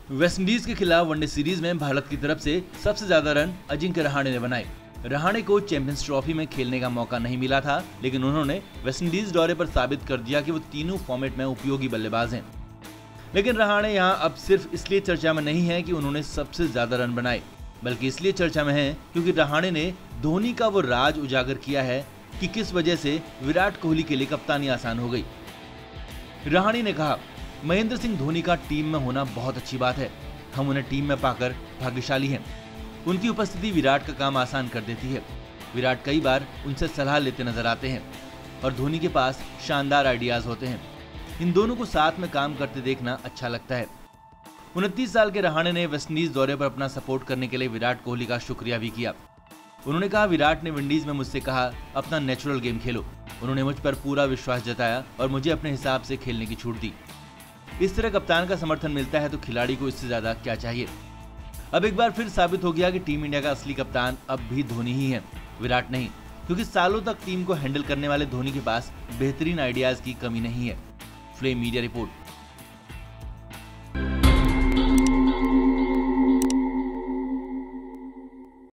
West Indies के खिलाफ one day series में भारत की तरफ से सबसे ज्यादा रन अजिंक्य रहाणे ने बनाए। रहाणे को चैंपियंस ट्रॉफी में खेलने का मौका नहीं मिला था, लेकिन उन्होंने वेस्टइंडीज दौरे पर साबित कर दिया कि वो तीनों फॉर्मेट में उपयोगी बल्लेबाज हैं। लेकिन रहाणे यहाँ अब सिर्फ इसलिए चर्चा में नहीं है कि उन्होंने सबसे ज्यादा रन बनाए, बल्कि इसलिए चर्चा में है क्योंकि रहाणे ने धोनी का वो राज उजागर किया है कि किस वजह से विराट कोहली के लिए कप्तानी आसान हो गई। रहाणे ने कहा, महेंद्र सिंह धोनी का टीम में होना बहुत अच्छी बात है। हम उन्हें टीम में पाकर भाग्यशाली हैं। उनकी उपस्थिति विराट का काम आसान कर देती है। विराट कई बार उनसे सलाह लेते नजर आते हैं और धोनी के पास शानदार आइडियाज होते हैं। इन दोनों को साथ में काम करते देखना अच्छा लगता है। 29 साल के रहाणे ने वेस्टइंडीज दौरे पर अपना सपोर्ट करने के लिए विराट कोहली का शुक्रिया भी किया। उन्होंने कहा, विराट ने विंडीज में मुझसे कहा, अपना नेचुरल गेम खेलो। उन्होंने मुझ पर पूरा विश्वास जताया और मुझे अपने हिसाब से खेलने की छूट दी। इस तरह कप्तान का समर्थन मिलता है तो खिलाड़ी को इससे ज्यादा क्या चाहिए। अब एक बार फिर साबित हो गया कि टीम इंडिया का असली कप्तान अब भी धोनी ही है, विराट नहीं, क्योंकि सालों तक टीम को हैंडल करने वाले धोनी के पास बेहतरीन आइडियाज की कमी नहीं है। Flame media report.